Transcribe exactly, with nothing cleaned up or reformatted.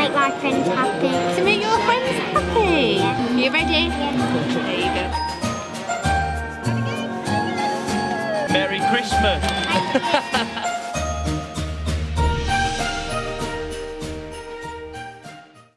make my friends happy. To make your friends happy? Yeah. Are you ready? Yeah. There you go. Merry Christmas.